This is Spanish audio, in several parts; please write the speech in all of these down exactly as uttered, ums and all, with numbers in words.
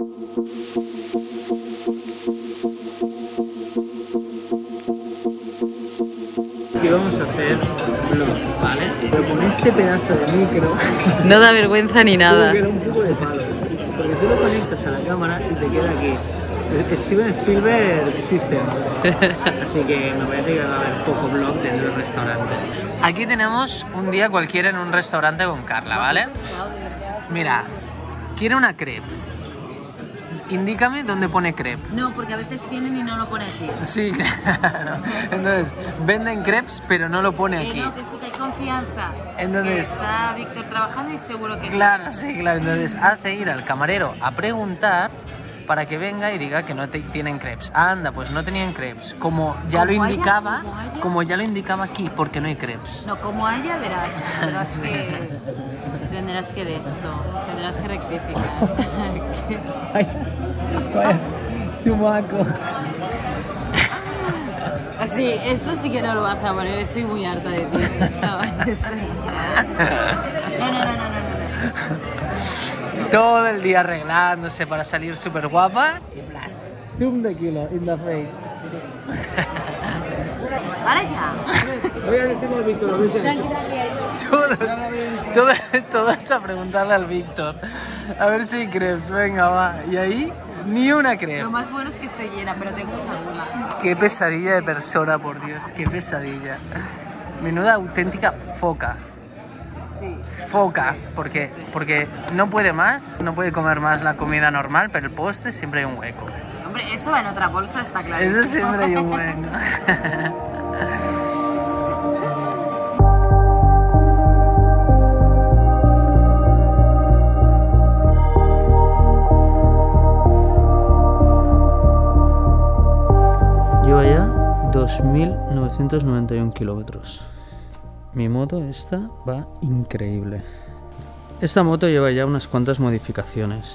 Y vamos a hacer vlog, ¿vale? Pero con este pedazo de micro... No da vergüenza ni nada. Queda un poco de palo, porque tú lo conectas a la cámara y te queda aquí. Steven Spielberg System. Así que me parece que va a haber poco vlog dentro del restaurante. Aquí tenemos un día cualquiera en un restaurante con Carla, ¿vale? Mira, quiero una crepe. Indícame dónde pone crepe. No, porque a veces tienen y no lo pone aquí. Sí, claro. Entonces, venden crepes, pero no lo pone aquí. Que no, que sí que hay confianza. Entonces, que está Víctor trabajando y seguro que... Claro, sí, claro. Entonces, hace ir al camarero a preguntar para que venga y diga que no te, tienen crepes. Anda, pues no tenían crepes. Como ya lo indicaba, haya, como, haya. como ya lo indicaba aquí, porque no hay crepes. No, como haya, verás, tendrás sí. que... Tendrás que de esto, tendrás que rectificar. Ay, vaya, chumaco. Así, esto sí que no lo vas a poner, estoy muy harta de ti. No, estoy... no, no, no, no, no, no. Todo el día arreglándose para salir súper guapa. Y blas. Zoom de kilo in the face. ¡Para ya! Voy a decirle al Víctor, todos, todos, todos a preguntarle al Víctor. A ver si hay crepes, venga, va. Y ahí, ni una crepe. Lo más bueno es que estoy llena, pero tengo mucha gula. Qué pesadilla de persona, por Dios, qué pesadilla. Menuda auténtica foca. Sí. Foca, porque, porque no puede más, no puede comer más la comida normal, pero el postre siempre hay un hueco. Hombre, eso va en otra bolsa, está claro. Eso siempre hay un hueco. Lleva ya dos mil novecientos noventa y uno kilómetros. Mi moto esta va increíble. Esta moto lleva ya unas cuantas modificaciones.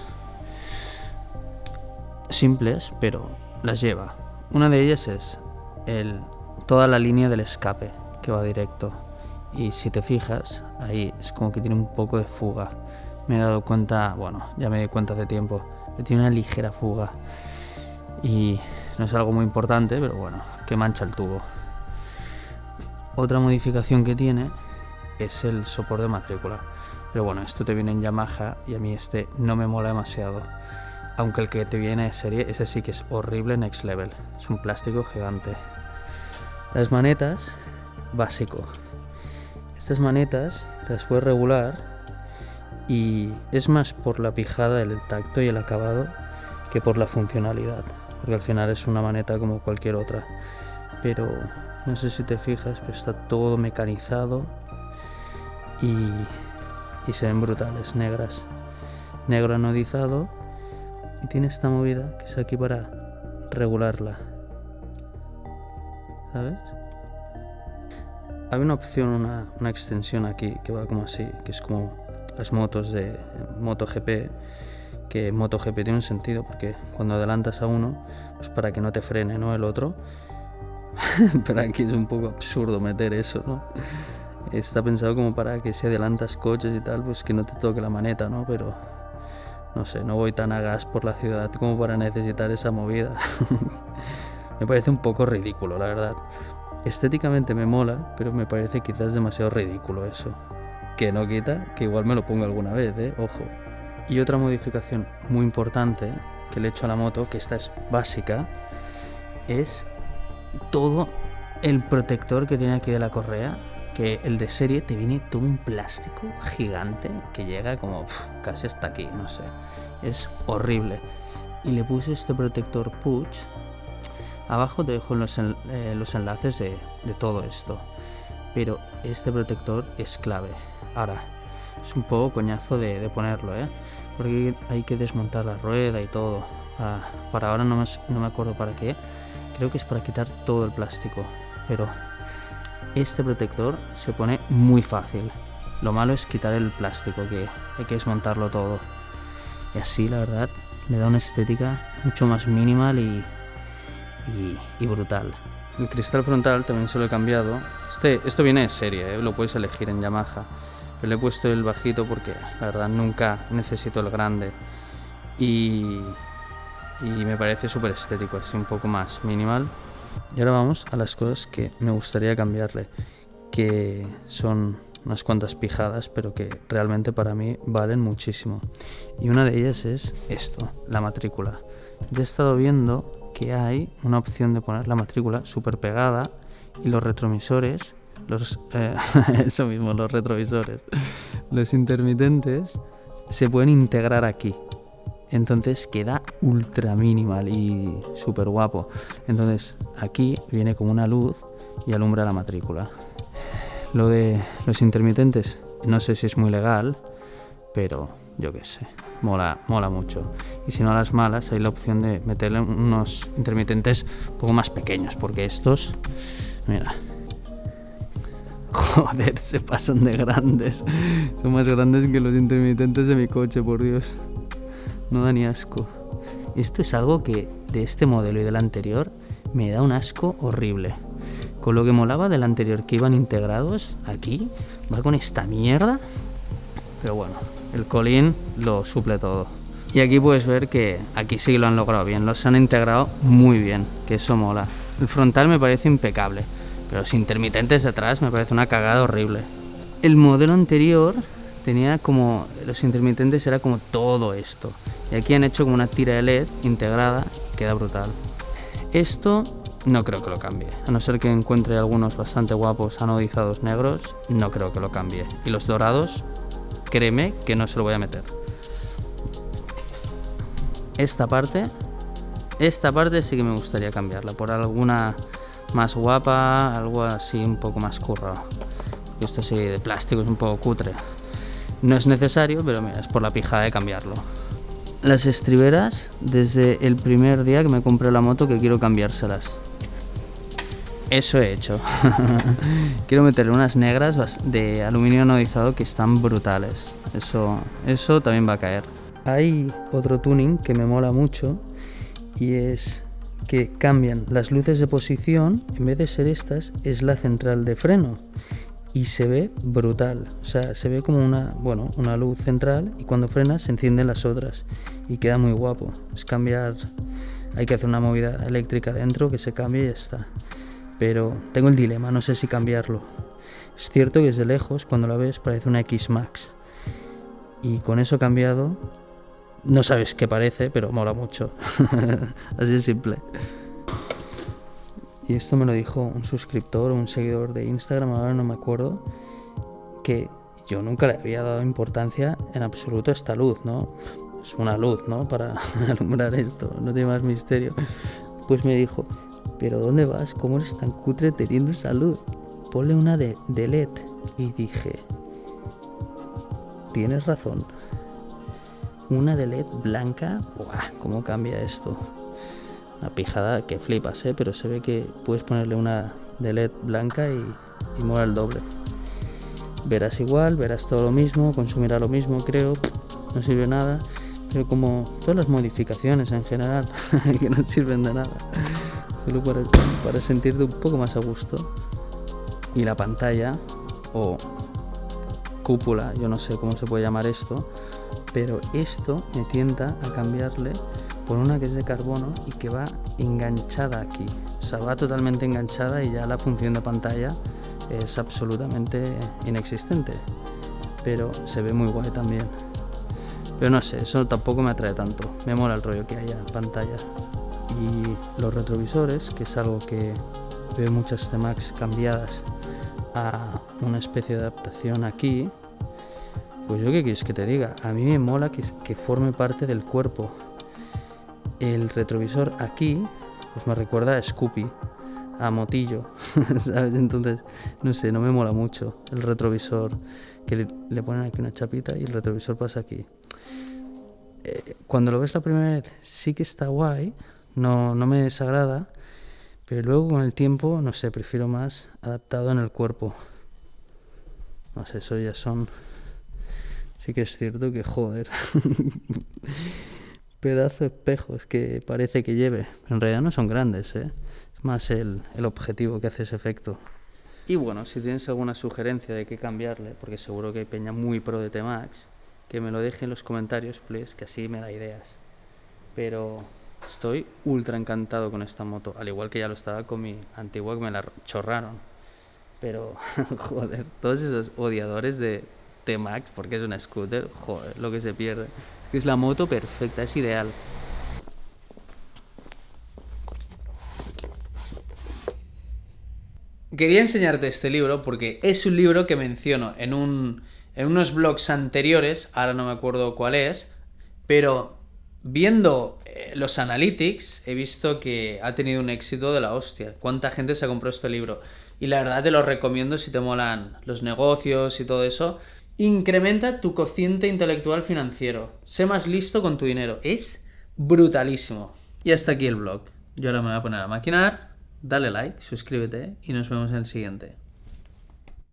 Simples, pero las lleva. Una de ellas es el, toda la línea del escape, que va directo. Y si te fijas, ahí es como que tiene un poco de fuga. Me he dado cuenta, bueno, ya me di cuenta hace tiempo, que tiene una ligera fuga. Y no es algo muy importante, pero bueno, que mancha el tubo. Otra modificación que tiene es el soporte de matrícula. Pero bueno, esto te viene en Yamaha y a mí este no me mola demasiado. Aunque el que te viene de serie, ese sí que es horrible, next level. Es un plástico gigante. Las manetas, básico. Estas manetas te las puedes regular y es más por la pijada del tacto y el acabado que por la funcionalidad. Porque al final es una maneta como cualquier otra. Pero no sé si te fijas, pero está todo mecanizado y, y se ven brutales, negras. Negro anodizado. Y tiene esta movida que es aquí para regularla, ¿sabes? Hay una opción, una, una extensión aquí que va como así, que es como las motos de MotoGP, que MotoGP tiene un sentido porque cuando adelantas a uno, pues para que no te frene, ¿no? El otro. Pero aquí es un poco absurdo meter eso, ¿no? Está pensado como para que si adelantas coches y tal, pues que no te toque la maneta, ¿no? Pero no sé, no voy tan a gas por la ciudad como para necesitar esa movida. Me parece un poco ridículo, la verdad. Estéticamente me mola, pero me parece quizás demasiado ridículo eso. Que no quita que igual me lo ponga alguna vez, ¿eh? Ojo. Y otra modificación muy importante que le he hecho a la moto, que esta es básica, es todo el protector que tiene aquí de la correa. Que el de serie te viene todo un plástico gigante que llega como pff, casi hasta aquí, no sé. Es horrible. Y le puse este protector Puig. Abajo te dejo los, en, eh, los enlaces de, de todo esto. Pero este protector es clave. Ahora, es un poco coñazo de, de ponerlo, ¿eh? Porque hay que desmontar la rueda y todo. Para, para ahora no me, no me acuerdo para qué. Creo que es para quitar todo el plástico. Pero este protector se pone muy fácil. Lo malo es quitar el plástico, que hay que desmontarlo todo. Y así, la verdad, le da una estética mucho más minimal y, y, y brutal. El cristal frontal también se lo he cambiado. Este, esto viene de serie, ¿eh? Lo puedes elegir en Yamaha. Pero le he puesto el bajito porque, la verdad, nunca necesito el grande. y, y me parece súper estético, así un poco más minimal. Y ahora vamos a las cosas que me gustaría cambiarle, que son unas cuantas pijadas, pero que realmente para mí valen muchísimo. Y una de ellas es esto, la matrícula. Yo he estado viendo que hay una opción de poner la matrícula súper pegada y los retrovisores, los, eh, eso mismo, los retrovisores, los intermitentes se pueden integrar aquí. Entonces queda ultra minimal y súper guapo. Entonces aquí viene como una luz y alumbra la matrícula. Lo de los intermitentes no sé si es muy legal, pero yo qué sé, mola, mola mucho. Y si no, a las malas hay la opción de meterle unos intermitentes un poco más pequeños, porque estos, mira, joder, se pasan de grandes. Son más grandes que los intermitentes de mi coche, por Dios. No da ni asco. Esto es algo que de este modelo y del anterior me da un asco horrible. Con lo que molaba del anterior, que iban integrados, aquí va con esta mierda. Pero bueno, el Colin lo suple todo. Y aquí puedes ver que aquí sí que lo han logrado bien. Los han integrado muy bien, que eso mola. El frontal me parece impecable, pero los intermitentes de atrás me parece una cagada horrible. El modelo anterior tenía como, los intermitentes era como todo esto, y aquí han hecho como una tira de L E D integrada y queda brutal. Esto no creo que lo cambie, a no ser que encuentre algunos bastante guapos anodizados negros, no creo que lo cambie. Y los dorados, créeme que no se lo voy a meter. Esta parte, esta parte sí que me gustaría cambiarla por alguna más guapa, algo así un poco más currado. Esto sí de plástico es un poco cutre. No es necesario, pero mira, es por la pijada de cambiarlo. Las estriberas, desde el primer día que me compré la moto, que quiero cambiárselas. Eso he hecho. Quiero meterle unas negras de aluminio anodizado que están brutales. Eso, eso también va a caer. Hay otro tuning que me mola mucho y es que cambian las luces de posición. En vez de ser estas, es la central de freno. Y se ve brutal, o sea, se ve como una, bueno, una luz central y cuando frenas se encienden las otras y queda muy guapo. Es cambiar, hay que hacer una movida eléctrica dentro que se cambie y ya está. Pero tengo el dilema, no sé si cambiarlo. Es cierto que desde lejos, cuando la ves, parece una X-Max. Y con eso cambiado, no sabes qué parece, pero mola mucho. Así de simple. Y esto me lo dijo un suscriptor o un seguidor de Instagram, ahora no me acuerdo, que yo nunca le había dado importancia en absoluto a esta luz, ¿no? Es una luz, ¿no? Para alumbrar esto, no tiene más misterio. Pues me dijo, ¿pero dónde vas? ¿Cómo eres tan cutre teniendo esa luz? Ponle una de, de L E D. Y dije, tienes razón. Una de L E D blanca, ¡buah! ¿Cómo cambia esto? Una pijada que flipas, ¿eh? Pero se ve que puedes ponerle una de L E D blanca y, y mola el doble. Verás igual, verás todo lo mismo, consumirá lo mismo, creo. No sirve nada, pero como todas las modificaciones en general, que no sirven de nada, solo para, para sentirte un poco más a gusto. Y la pantalla, o cúpula, yo no sé cómo se puede llamar esto, pero esto me tienta a cambiarle por una que es de carbono y que va enganchada aquí. O sea, va totalmente enganchada y ya la función de pantalla es absolutamente inexistente. Pero se ve muy guay también. Pero no sé, eso tampoco me atrae tanto. Me mola el rollo que haya pantalla. Y los retrovisores, que es algo que veo muchas T-Max cambiadas a una especie de adaptación aquí, pues yo qué quieres que te diga, a mí me mola que, que forme parte del cuerpo. El retrovisor aquí pues me recuerda a Scoopy, a Motillo, ¿sabes? Entonces, no sé, no me mola mucho el retrovisor, que le, le ponen aquí una chapita y el retrovisor pasa aquí. Eh, cuando lo ves la primera vez sí que está guay, no, no me desagrada, pero luego con el tiempo, no sé, prefiero más adaptado en el cuerpo. No sé, eso ya son... Sí que es cierto que, joder... pedazo de espejos que parece que lleve, pero en realidad no son grandes, ¿eh? Es más el, el objetivo que hace ese efecto. Y bueno, si tienes alguna sugerencia de qué cambiarle, porque seguro que hay peña muy pro de T-Max, que me lo deje en los comentarios, please, que así me da ideas. pero estoy ultra encantado con esta moto, al igual que ya lo estaba con mi antigua que me la chorraron. Pero, joder, todos esos odiadores de T-Max, porque es una scooter, joder, lo que se pierde. Es que es la moto perfecta, es ideal. Quería enseñarte este libro porque es un libro que menciono en, un, en unos blogs anteriores, ahora no me acuerdo cuál es, pero viendo eh, los analytics he visto que ha tenido un éxito de la hostia. ¿Cuánta gente se ha comprado este libro? Y la verdad te lo recomiendo si te molan los negocios y todo eso. Incrementa tu cociente intelectual financiero. Sé más listo con tu dinero. Es brutalísimo. Y hasta aquí el blog. Yo ahora me voy a poner a maquinar. Dale like, suscríbete y nos vemos en el siguiente.